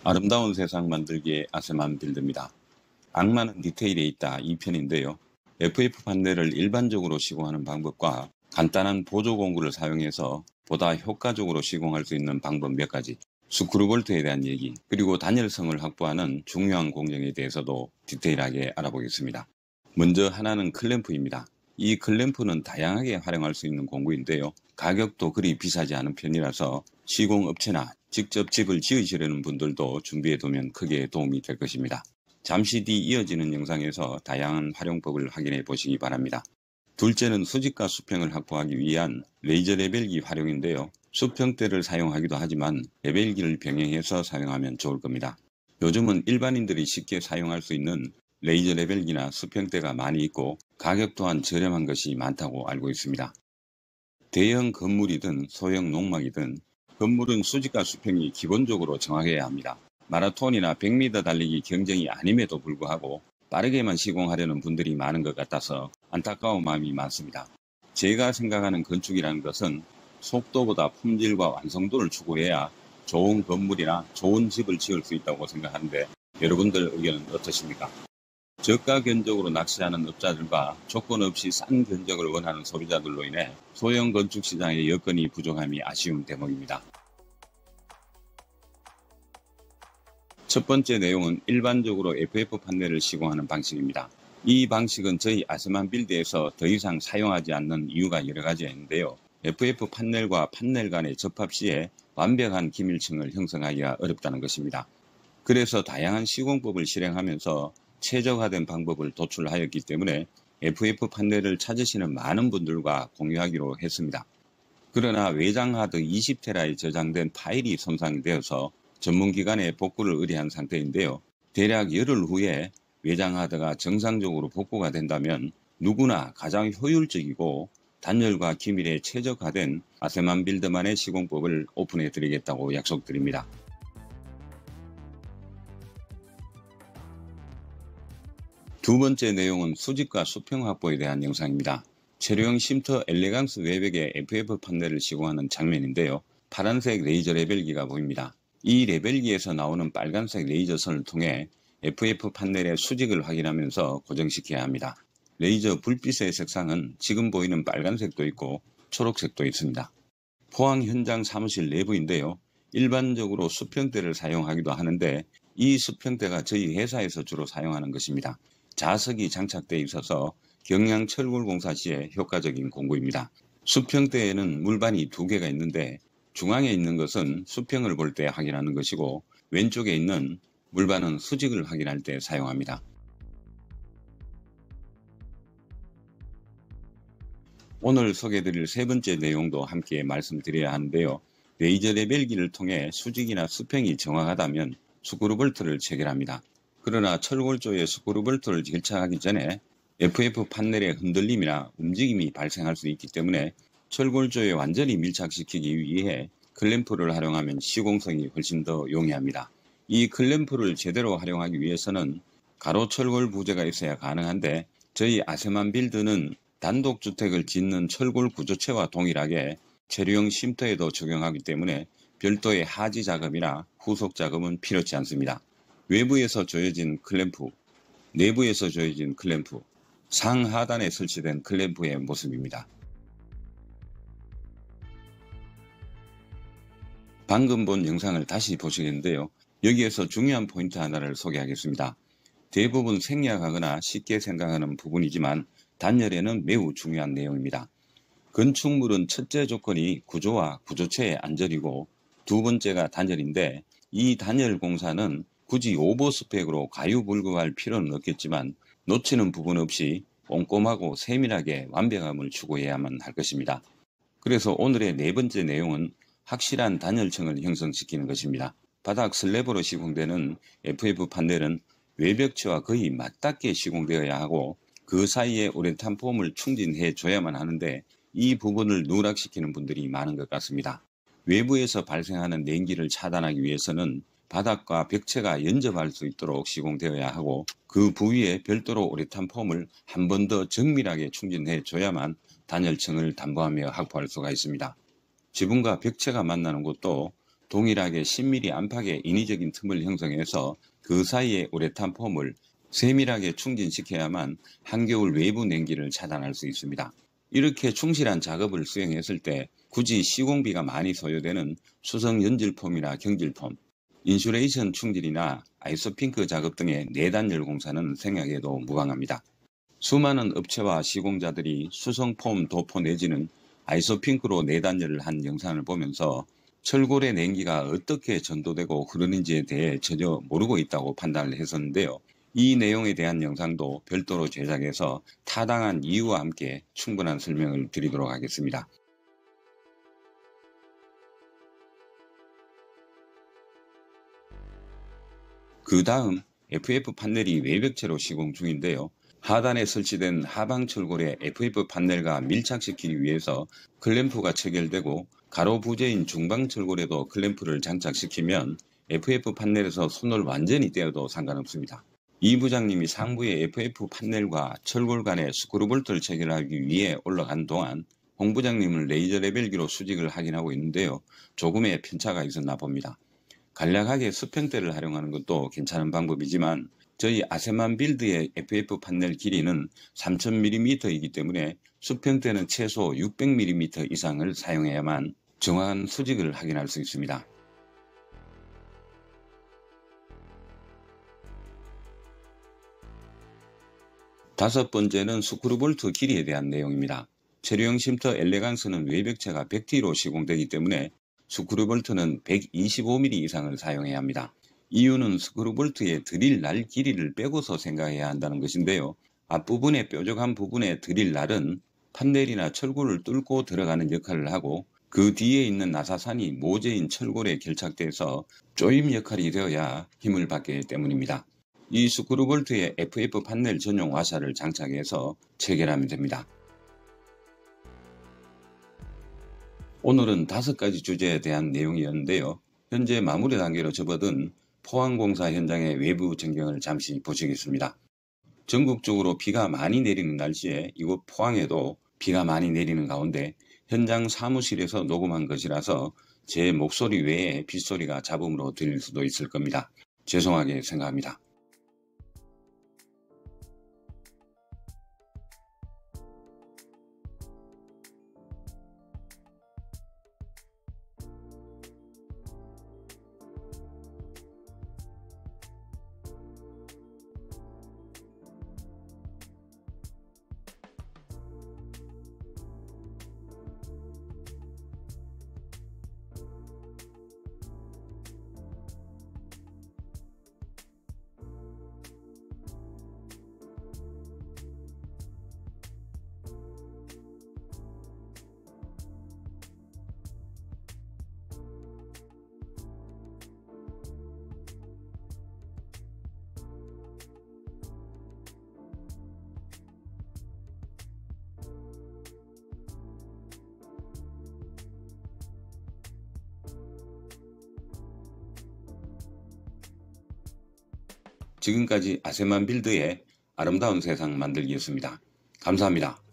아름다운 세상 만들기의 아세만 빌드입니다. 악마는 디테일에 있다 2편인데요. FF 판넬을 일반적으로 시공하는 방법과 간단한 보조 공구를 사용해서 보다 효과적으로 시공할 수 있는 방법 몇 가지, 스크루볼트에 대한 얘기, 그리고 단열성을 확보하는 중요한 공정에 대해서도 디테일하게 알아보겠습니다. 먼저 하나는 클램프입니다. 이 클램프는 다양하게 활용할 수 있는 공구인데요. 가격도 그리 비싸지 않은 편이라서 시공업체나 직접 집을 지으시려는 분들도 준비해두면 크게 도움이 될 것입니다. 잠시 뒤 이어지는 영상에서 다양한 활용법을 확인해 보시기 바랍니다. 둘째는 수직과 수평을 확보하기 위한 레이저 레벨기 활용인데요. 수평대를 사용하기도 하지만 레벨기를 병행해서 사용하면 좋을 겁니다. 요즘은 일반인들이 쉽게 사용할 수 있는 레이저 레벨기나 수평대가 많이 있고 가격 또한 저렴한 것이 많다고 알고 있습니다. 대형 건물이든 소형 농막이든 건물은 수직과 수평이 기본적으로 정확해야 합니다. 마라톤이나 100m 달리기 경쟁이 아님에도 불구하고 빠르게만 시공하려는 분들이 많은 것 같아서 안타까운 마음이 많습니다. 제가 생각하는 건축이라는 것은 속도보다 품질과 완성도를 추구해야 좋은 건물이나 좋은 집을 지을 수 있다고 생각하는데 여러분들 의견은 어떠십니까? 저가 견적으로 낚시하는 업자들과 조건 없이 싼 견적을 원하는 소비자들로 인해 소형 건축 시장의 여건이 부족함이 아쉬운 대목입니다. 첫 번째 내용은 일반적으로 FF 판넬을 시공하는 방식입니다. 이 방식은 저희 아스만 빌드에서 더 이상 사용하지 않는 이유가 여러 가지가 있는데요. FF 판넬과 판넬 간의 접합 시에 완벽한 기밀층을 형성하기가 어렵다는 것입니다. 그래서 다양한 시공법을 실행하면서 최적화된 방법을 도출하였기 때문에 FF 판넬을 찾으시는 많은 분들과 공유하기로 했습니다. 그러나 외장 하드 20테라에 저장된 파일이 손상이 되어서 전문기관에 복구를 의뢰한 상태인데요. 대략 열흘 후에 외장 하드가 정상적으로 복구가 된다면 누구나 가장 효율적이고 단열과 기밀에 최적화된 아세만 빌드만의 시공법을 오픈해 드리겠다고 약속드립니다. 두 번째 내용은 수직과 수평 확보에 대한 영상입니다. 체류형 쉼터 엘레강스 외벽에 FF 판넬을 시공하는 장면인데요. 파란색 레이저 레벨기가 보입니다. 이 레벨기에서 나오는 빨간색 레이저선을 통해 FF 판넬의 수직을 확인하면서 고정시켜야 합니다. 레이저 불빛의 색상은 지금 보이는 빨간색도 있고 초록색도 있습니다. 포항 현장 사무실 내부인데요. 일반적으로 수평대를 사용하기도 하는데 이 수평대가 저희 회사에서 주로 사용하는 것입니다. 자석이 장착되어 있어서 경량 철골 공사 시에 효과적인 공구입니다. 수평대에는 물반이 두 개가 있는데 중앙에 있는 것은 수평을 볼 때 확인하는 것이고 왼쪽에 있는 물반은 수직을 확인할 때 사용합니다. 오늘 소개해드릴 세 번째 내용도 함께 말씀드려야 하는데요. 레이저 레벨기를 통해 수직이나 수평이 정확하다면 스크루볼트를 체결합니다. 그러나 철골조에 스크루볼트를 결착하기 전에 FF 판넬의 흔들림이나 움직임이 발생할 수 있기 때문에 철골조에 완전히 밀착시키기 위해 클램프를 활용하면 시공성이 훨씬 더 용이합니다. 이 클램프를 제대로 활용하기 위해서는 가로 철골 부재가 있어야 가능한데 저희 아세만 빌드는 단독주택을 짓는 철골 구조체와 동일하게 체류형 쉼터에도 적용하기 때문에 별도의 하지 작업이나 후속 작업은 필요치 않습니다. 외부에서 조여진 클램프, 내부에서 조여진 클램프, 상하단에 설치된 클램프의 모습입니다. 방금 본 영상을 다시 보시겠는데요. 여기에서 중요한 포인트 하나를 소개하겠습니다. 대부분 생략하거나 쉽게 생각하는 부분이지만 단열에는 매우 중요한 내용입니다. 건축물은 첫째 조건이 구조와 구조체의 안전이고 두 번째가 단열인데 이 단열 공사는 굳이 오버 스펙으로 가유불급할 필요는 없겠지만 놓치는 부분 없이 꼼꼼하고 세밀하게 완벽함을 추구해야만 할 것입니다. 그래서 오늘의 네 번째 내용은 확실한 단열층을 형성시키는 것입니다. 바닥 슬래브로 시공되는 FF 판넬은 외벽체와 거의 맞닿게 시공되어야 하고 그 사이에 우레탄 폼을 충진해 줘야만 하는데 이 부분을 누락시키는 분들이 많은 것 같습니다. 외부에서 발생하는 냉기를 차단하기 위해서는 바닥과 벽체가 연접할 수 있도록 시공되어야 하고 그 부위에 별도로 우레탄 폼을 한 번 더 정밀하게 충진해 줘야만 단열층을 담보하며 확보할 수가 있습니다. 지붕과 벽체가 만나는 곳도 동일하게 10mm 안팎의 인위적인 틈을 형성해서 그 사이에 우레탄 폼을 세밀하게 충진시켜야만 한겨울 외부 냉기를 차단할 수 있습니다. 이렇게 충실한 작업을 수행했을 때 굳이 시공비가 많이 소요되는 수성 연질폼이나 경질폼, 인슐레이션 충질이나 아이소핑크 작업 등의 내단열 공사는 생각해도 무방합니다. 수많은 업체와 시공자들이 수성폼 도포 내지는 아이소핑크로 내단열을 한 영상을 보면서 철골의 냉기가 어떻게 전도되고 흐르는지에 대해 전혀 모르고 있다고 판단을 했었는데요. 이 내용에 대한 영상도 별도로 제작해서 타당한 이유와 함께 충분한 설명을 드리도록 하겠습니다. 그 다음 FF 판넬이 외벽체로 시공 중인데요. 하단에 설치된 하방 철골에 FF 판넬과 밀착시키기 위해서 클램프가 체결되고 가로 부재인 중방 철골에도 클램프를 장착시키면 FF 판넬에서 손을 완전히 떼어도 상관없습니다. 이 부장님이 상부의 FF 판넬과 철골 간에 스크루볼트를 체결하기 위해 올라간 동안 홍 부장님은 레이저 레벨기로 수직을 확인하고 있는데요. 조금의 편차가 있었나 봅니다. 간략하게 수평대를 활용하는 것도 괜찮은 방법이지만 저희 아세만 빌드의 FF 판넬 길이는 3000mm이기 때문에 수평대는 최소 600mm 이상을 사용해야만 정확한 수직을 확인할 수 있습니다. 다섯 번째는 스크루볼트 길이에 대한 내용입니다. 체류형 쉼터 엘레강스는 외벽체가 100T로 시공되기 때문에 스크루볼트는 125mm 이상을 사용해야 합니다. 이유는 스크루볼트의 드릴 날 길이를 빼고서 생각해야 한다는 것인데요. 앞부분의 뾰족한 부분의 드릴 날은 판넬이나 철골을 뚫고 들어가는 역할을 하고 그 뒤에 있는 나사산이 모재인 철골에 결착돼서 조임 역할이 되어야 힘을 받기 때문입니다. 이 스크루볼트에 FF 판넬 전용 와샤를 장착해서 체결하면 됩니다. 오늘은 5가지 주제에 대한 내용이었는데요. 현재 마무리 단계로 접어든 포항공사 현장의 외부 전경을 잠시 보시겠습니다. 전국적으로 비가 많이 내리는 날씨에 이곳 포항에도 비가 많이 내리는 가운데 현장 사무실에서 녹음한 것이라서 제 목소리 외에 빗소리가 잡음으로 들릴 수도 있을 겁니다. 죄송하게 생각합니다. 지금까지 아세만 빌드의 아름다운 세상 만들기였습니다. 감사합니다.